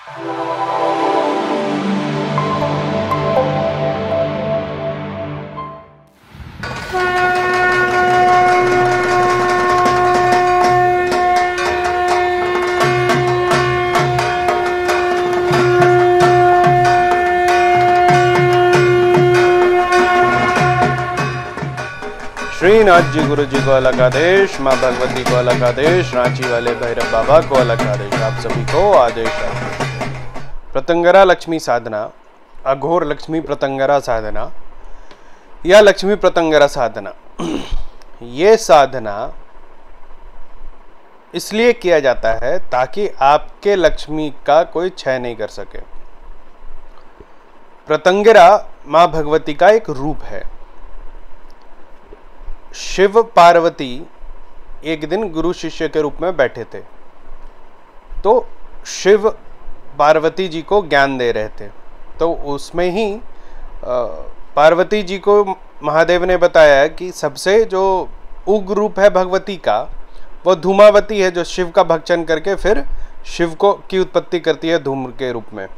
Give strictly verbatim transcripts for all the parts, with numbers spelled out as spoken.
श्रीनाथ जी गुरु जी को अलग आदेश, माँ भगवती को अलग आदेश, रांची वाले भैरव बाबा को अलग आदेश, आप सभी को आदेश आदेश। प्रतंगरा लक्ष्मी साधना, अघोर लक्ष्मी प्रतंगरा साधना या लक्ष्मी प्रतंगरा साधना, ये साधना इसलिए किया जाता है ताकि आपके लक्ष्मी का कोई क्षय नहीं कर सके। प्रतंगरा माँ भगवती का एक रूप है। शिव पार्वती एक दिन गुरु शिष्य के रूप में बैठे थे, तो शिव पार्वती जी को ज्ञान दे रहे थे। तो उसमें ही पार्वती जी को महादेव ने बताया कि सबसे जो उग्र रूप है भगवती का वो धूमावती है, जो शिव का भक्षण करके फिर शिव को की उत्पत्ति करती है धूम के रूप में।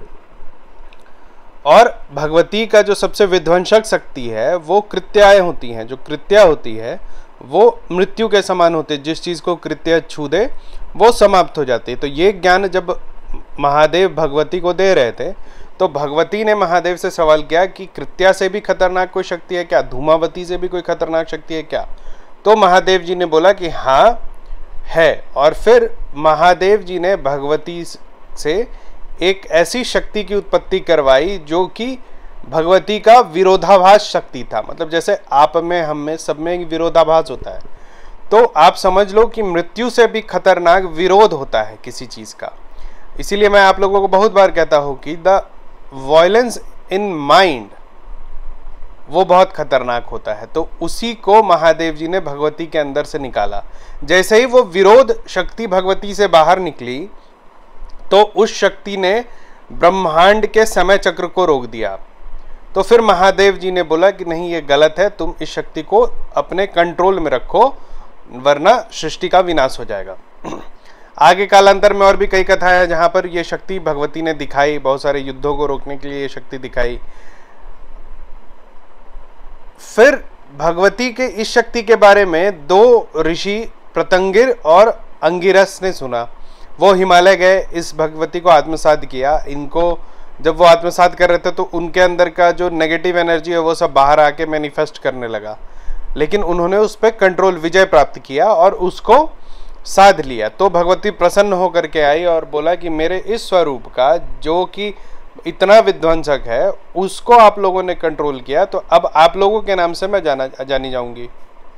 और भगवती का जो सबसे विध्वंसक शक्ति है वो कृत्याएं होती हैं। जो कृत्या होती है वो मृत्यु के समान होती है, जिस चीज़ को कृत्या छू दे वो समाप्त हो जाती है। तो ये ज्ञान जब महादेव भगवती को दे रहे थे तो भगवती ने महादेव से सवाल किया कि कृत्या से भी खतरनाक कोई शक्ति है क्या, धूमावती से भी कोई खतरनाक शक्ति है क्या? तो महादेव जी ने बोला कि हाँ है। और फिर महादेव जी ने भगवती से एक ऐसी शक्ति की उत्पत्ति करवाई जो कि भगवती का विरोधाभास शक्ति था। मतलब जैसे आप में हम में सब में एक विरोधाभास होता है, तो आप समझ लो कि मृत्यु से भी खतरनाक विरोध होता है किसी चीज़ का। इसीलिए मैं आप लोगों को बहुत बार कहता हूँ कि द वायलेंस इन माइंड वो बहुत खतरनाक होता है। तो उसी को महादेव जी ने भगवती के अंदर से निकाला। जैसे ही वो विरोध शक्ति भगवती से बाहर निकली तो उस शक्ति ने ब्रह्मांड के समय चक्र को रोक दिया। तो फिर महादेव जी ने बोला कि नहीं, ये गलत है, तुम इस शक्ति को अपने कंट्रोल में रखो वरना सृष्टि का विनाश हो जाएगा। आगे कालांतर में और भी कई कथाएं हैं जहां पर ये शक्ति भगवती ने दिखाई, बहुत सारे युद्धों को रोकने के लिए ये शक्ति दिखाई। भगवती भगवती के इस शक्ति के बारे में दो ऋषि प्रतंगिर और अंगिरस ने सुना। वो हिमालय गए, इस भगवती को आत्मसात किया। इनको जब वो आत्मसात कर रहे थे तो उनके अंदर का जो नेगेटिव एनर्जी है वो सब बाहर आके मैनिफेस्ट करने लगा, लेकिन उन्होंने उस पर कंट्रोल, विजय प्राप्त किया और उसको साध लिया। तो भगवती प्रसन्न होकर के आई और बोला कि मेरे इस स्वरूप का जो कि इतना विध्वंसक है उसको आप लोगों ने कंट्रोल किया, तो अब आप लोगों के नाम से मैं जाना जानी जाऊंगी।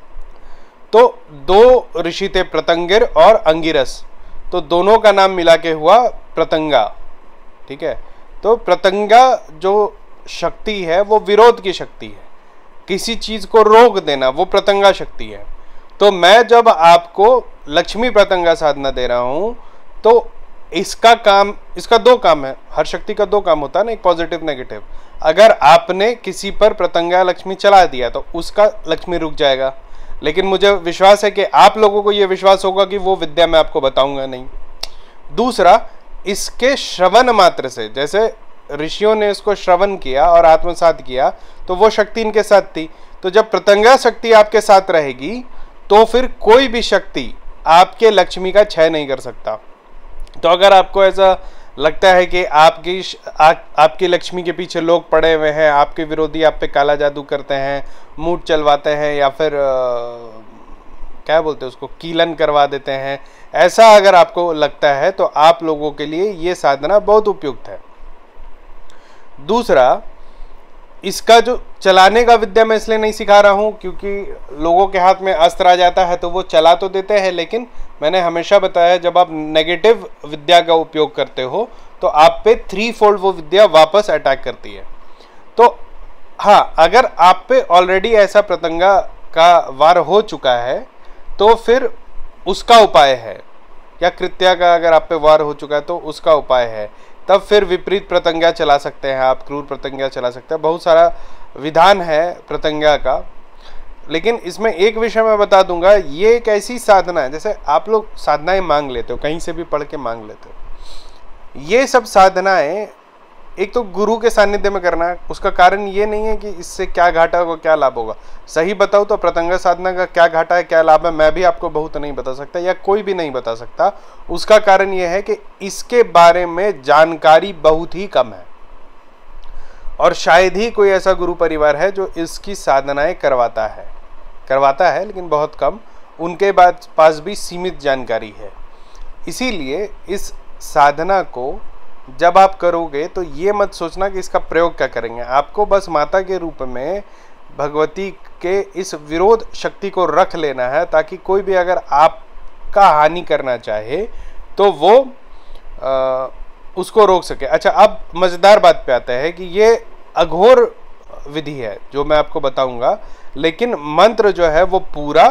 तो दो ऋषि थे, प्रतंगिर और अंगिरस, तो दोनों का नाम मिला के हुआ प्रतंगा। ठीक है, तो प्रतंगा जो शक्ति है वो विरोध की शक्ति है, किसी चीज को रोक देना, वो प्रतंगा शक्ति है। तो मैं जब आपको लक्ष्मी प्रतंगा साधना दे रहा हूं तो इसका काम, इसका दो काम है। हर शक्ति का दो काम होता है ना, एक पॉजिटिव नेगेटिव। अगर आपने किसी पर प्रतंगा लक्ष्मी चला दिया तो उसका लक्ष्मी रुक जाएगा, लेकिन मुझे विश्वास है कि आप लोगों को यह विश्वास होगा कि वो विद्या मैं आपको बताऊंगा नहीं। दूसरा, इसके श्रवण मात्र से, जैसे ऋषियों ने इसको श्रवण किया और आत्मसात किया तो वो शक्ति इनके साथ थी। तो जब प्रतंगा शक्ति आपके साथ रहेगी तो फिर कोई भी शक्ति आपके लक्ष्मी का क्षय नहीं कर सकता। तो अगर आपको ऐसा लगता है कि आपकी आ, आपकी लक्ष्मी के पीछे लोग पड़े हुए हैं, आपके विरोधी आप पे काला जादू करते हैं, मूड चलवाते हैं, या फिर आ, क्या बोलते हैं उसको, कीलन करवा देते हैं, ऐसा अगर आपको लगता है तो आप लोगों के लिए ये साधना बहुत उपयुक्त है। दूसरा, इसका जो चलाने का विद्या मैं इसलिए नहीं सिखा रहा हूँ क्योंकि लोगों के हाथ में अस्त्र आ जाता है तो वो चला तो देते हैं, लेकिन मैंने हमेशा बताया जब आप नेगेटिव विद्या का उपयोग करते हो तो आप पे थ्री फोल्ड वो विद्या वापस अटैक करती है। तो हाँ, अगर आप पे ऑलरेडी ऐसा प्रतंगा का वार हो चुका है तो फिर उसका उपाय है, या कृत्या का अगर आप पे वार हो चुका है तो उसका उपाय है। तब फिर विपरीत प्रतंगा चला सकते हैं आप, क्रूर प्रतंगा चला सकते हैं, बहुत सारा विधान है प्रतंगा का। लेकिन इसमें एक विषय मैं बता दूंगा, ये एक ऐसी साधना है, जैसे आप लोग साधनाएं मांग लेते हो, कहीं से भी पढ़ के मांग लेते हो, ये सब साधनाएं एक तो गुरु के सानिध्य में करना है। उसका कारण ये नहीं है कि इससे क्या घाटा होगा क्या लाभ होगा। सही बताऊँ तो प्रतंग साधना का क्या घाटा है क्या लाभ है मैं भी आपको बहुत नहीं बता सकता, या कोई भी नहीं बता सकता। उसका कारण ये है कि इसके बारे में जानकारी बहुत ही कम है, और शायद ही कोई ऐसा गुरु परिवार है जो इसकी साधनाएं करवाता है करवाता है लेकिन बहुत कम, उनके पास भी सीमित जानकारी है। इसीलिए इस साधना को जब आप करोगे तो ये मत सोचना कि इसका प्रयोग क्या करेंगे। आपको बस माता के रूप में भगवती के इस विरोध शक्ति को रख लेना है, ताकि कोई भी अगर आपका हानि करना चाहे तो वो आ, उसको रोक सके। अच्छा, अब मज़ेदार बात पे आता है कि ये अघोर विधि है जो मैं आपको बताऊंगा, लेकिन मंत्र जो है वो पूरा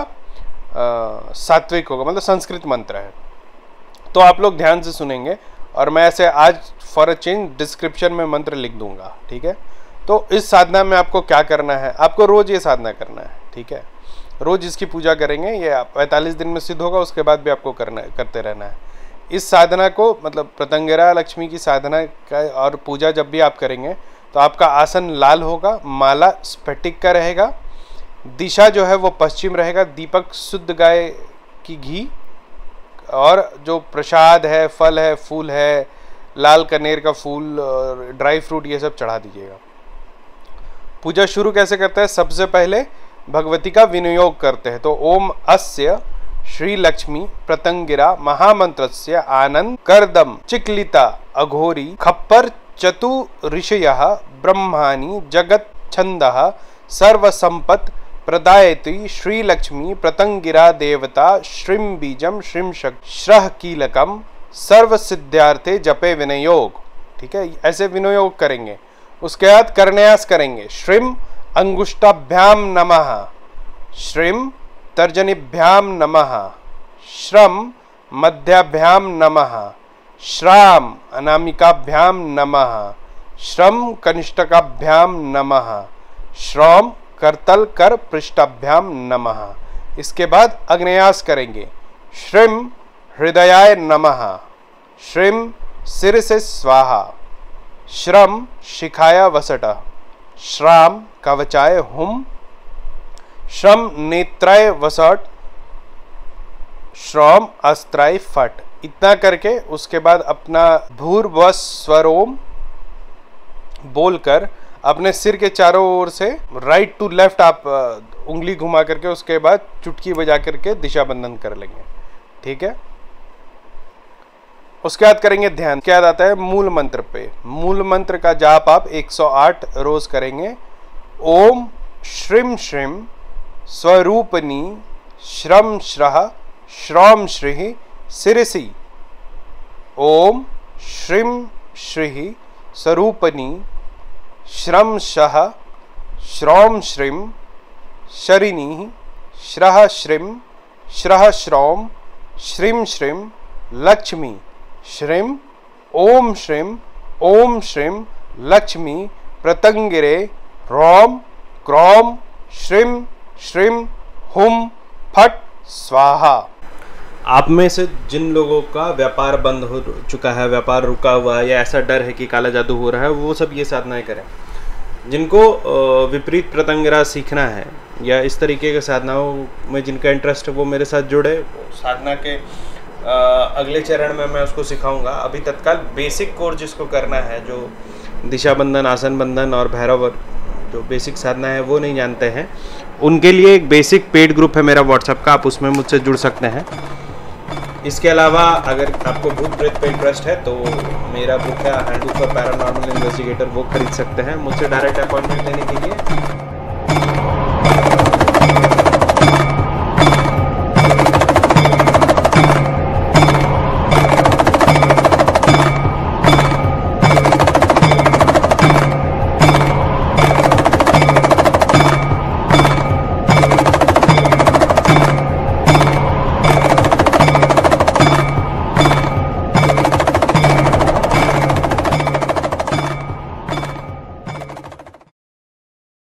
सात्विक होगा, मतलब संस्कृत मंत्र है। तो आप लोग ध्यान से सुनेंगे, और मैं ऐसे आज फॉर अ चेंज डिस्क्रिप्शन में मंत्र लिख दूंगा, ठीक है। तो इस साधना में आपको क्या करना है, आपको रोज ये साधना करना है, ठीक है। रोज इसकी पूजा करेंगे, ये पैंतालीस दिन में सिद्ध होगा, उसके बाद भी आपको करना करते रहना है इस साधना को। मतलब प्रतंगिरा लक्ष्मी की साधना का और पूजा जब भी आप करेंगे तो आपका आसन लाल होगा, माला स्फटिक का रहेगा, दिशा जो है वो पश्चिम रहेगा, दीपक शुद्ध गाय की घी, और जो प्रसाद है, फल है, फूल है, लाल कनेर का फूल, ड्राई फ्रूट, ये सब चढ़ा दीजिएगा। पूजा शुरू कैसे करते हैं, सबसे पहले भगवती का विनियोग करते हैं। तो ओम अस्य श्री लक्ष्मी प्रतंगिरा महामंत्रस्य आनंद करदम चिक्लिता अघोरी खप्पर चतु ऋषयः ब्रह्माणि जगत छंदः सर्वसंपत् प्रदायति श्री लक्ष्मी प्रतंगिरा देवता श्रीम बीजम श्रीम श्रह कीलकम सर्व सिद्धार्थे जपे विनियोग, ठीक है। ऐसे विनियोग करेंगे। उसके बाद करन्यास करेंगे। श्रीम अंगुष्टाभ्याम नमः, श्रीम तर्जनीभ्याम नमः, श्रम मध्याभ्याम नमः, श्राम अनामिकाभ्याम नमः, श्रम कनिष्ठकाभ्याम नमः, श्रम करतल कर पृष्ठाभ्याम नमः। इसके बाद अग्न्यास करेंगे। श्रीम हृदयाय नमः, श्रीम सिर से स्वाहा, श्रम शिखाया वसट, श्राम कवचाय हुम, श्रम नेत्राय वसट, श्रम अस्त्राय फट। इतना करके उसके बाद अपना भूर्भुव स्वरोम बोलकर अपने सिर के चारों ओर से राइट टू लेफ्ट आप उंगली घुमा करके उसके बाद चुटकी बजा करके दिशा बंधन कर लेंगे, ठीक है। उसके बाद करेंगे ध्यान। क्या आता है मूल मंत्र पे। मूल मंत्र का जाप आप एक सौ आठ रोज करेंगे। ओम श्रीम श्रीम स्वरूपनी श्रम श्रह श्रौम श्री सिरसी। ओम श्रीम श्री स्वरूपनी श्रम शह श्रौम श्रीम शरिणी श्रह श्रीम श्रह श्रौम श्रीम श्रीम लक्ष्मी श्रीम ओम श्रीम ओम श्रीम लक्ष्मी प्रतंगिरे रौम क्रोम श्रीम श्रीम हुम फट स्वाहा। आप में से जिन लोगों का व्यापार बंद हो चुका है, व्यापार रुका हुआ है, या ऐसा डर है कि काला जादू हो रहा है, वो सब ये साधनाएं करें। जिनको विपरीत प्रतंगिरा सीखना है या इस तरीके के साधनाओं में जिनका इंटरेस्ट है वो मेरे साथ जुड़े। साधना के अगले चरण में मैं उसको सिखाऊंगा। अभी तत्काल बेसिक कोर्स जिसको करना है, जो दिशा बंधन, आसन बंधन और भैरव जो बेसिक साधना है वो नहीं जानते हैं, उनके लिए एक बेसिक पेड ग्रुप है मेरा व्हाट्सएप का, आप उसमें मुझसे जुड़ सकते हैं। इसके अलावा अगर आपको भूत प्रेत पे इंटरेस्ट है तो मेरा बुक है हैंडबुक फॉर पैरानॉर्मल इन्वेस्टिगेटर, वो खरीद सकते हैं। मुझसे डायरेक्ट अपॉइंटमेंट लेने के लिए